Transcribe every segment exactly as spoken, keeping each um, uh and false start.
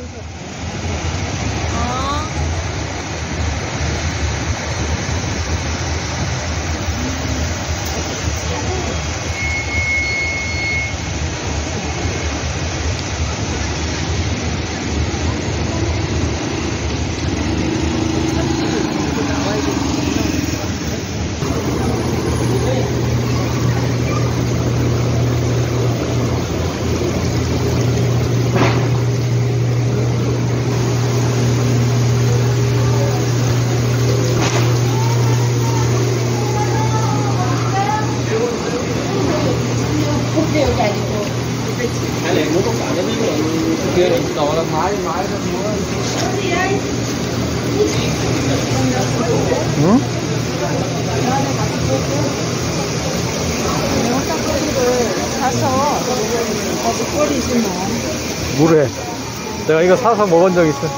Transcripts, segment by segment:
응? 사서 어디 끓이지 뭐. 물에 내가 이거 사서 먹은 적 있어.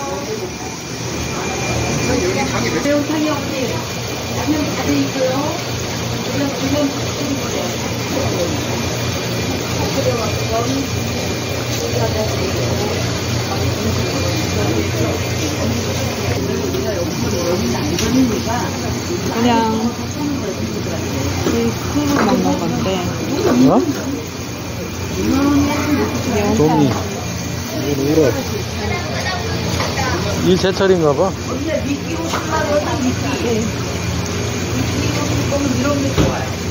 매운탕이 없지. 라면 다돼 있고요. 그냥 지금 그냥 이 술을 먹는 건데. 어? 도미. 이건 우럭. 이 제철인가 봐. 네.